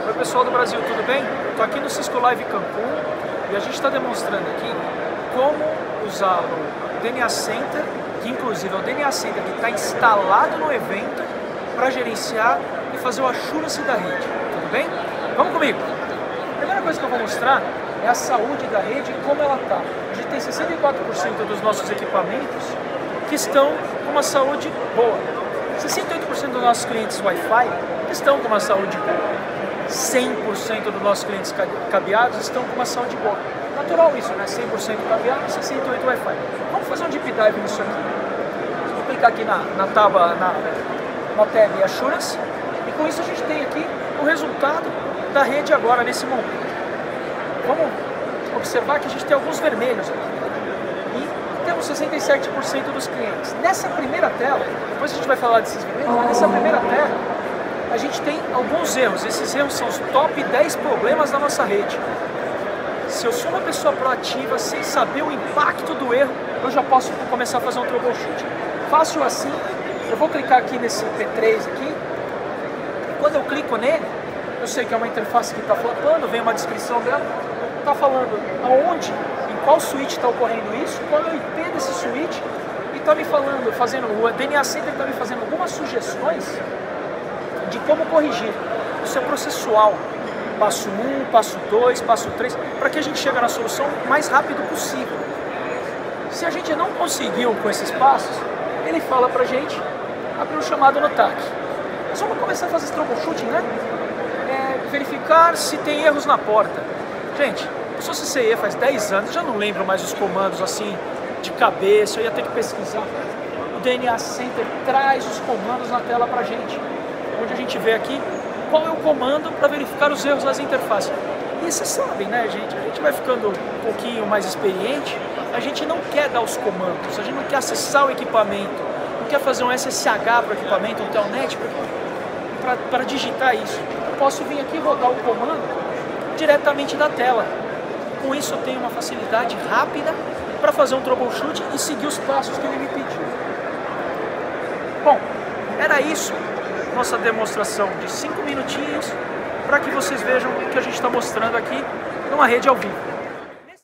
Oi pessoal do Brasil, tudo bem? Estou aqui no Cisco Live Cancún e a gente está demonstrando aqui como usar o DNA Center, que inclusive é o DNA Center que está instalado no evento para gerenciar e fazer o assurance da rede, tudo bem? Vamos comigo! A primeira coisa que eu vou mostrar é a saúde da rede e como ela está. A gente tem 64% dos nossos equipamentos que estão com uma saúde boa. 68% dos nossos clientes Wi-Fi estão com uma saúde boa. 100% dos nossos clientes cabeados estão com uma saúde boa. Natural isso, né? 100% cabeado e 68% Wi-Fi. Vamos fazer um deep dive nisso aqui. Vou clicar aqui na tab Assurance e com isso a gente tem aqui o resultado da rede agora nesse momento. Vamos observar que a gente tem alguns vermelhos aqui. E temos 67% dos clientes. Nessa primeira tela, depois a gente vai falar desses vermelhos, mas nessa primeira tela a gente tem alguns erros. Esses erros são os top 10 problemas da nossa rede. Se eu sou uma pessoa proativa, sem saber o impacto do erro, eu já posso começar a fazer um troubleshoot. Fácil assim, eu vou clicar aqui nesse P3 aqui. Quando eu clico nele, eu sei que é uma interface que está flopando, vem uma descrição dela, está falando aonde, em qual switch está ocorrendo isso, qual é o IP desse switch, e está me falando, o DNA Center está me fazendo algumas sugestões de como corrigir. Isso é processual. Passo 1, passo 2, passo 3, para que a gente chegue na solução o mais rápido possível. Se a gente não conseguiu com esses passos, ele fala para a gente abrir um chamado no TAC. Nós vamos começar a fazer esse troubleshooting, né? Verificar se tem erros na porta. Gente, eu sou CCIE faz 10 anos, já não lembro mais os comandos assim de cabeça, eu ia ter que pesquisar. O DNA Center traz os comandos na tela para a gente, onde a gente vê aqui qual é o comando para verificar os erros das interfaces. E vocês sabem, né, gente? A gente vai ficando um pouquinho mais experiente, a gente não quer dar os comandos, a gente não quer acessar o equipamento, não quer fazer um SSH para o equipamento, um telnet para digitar isso. Eu posso vir aqui e rodar o comando diretamente da tela. Com isso eu tenho uma facilidade rápida para fazer um troubleshoot e seguir os passos que ele me pediu. Bom, era isso. Nossa demonstração de 5 minutinhos para que vocês vejam o que a gente está mostrando aqui numa rede ao vivo.